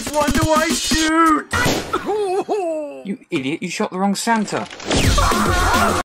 Which one do I shoot? You idiot, you shot the wrong Santa.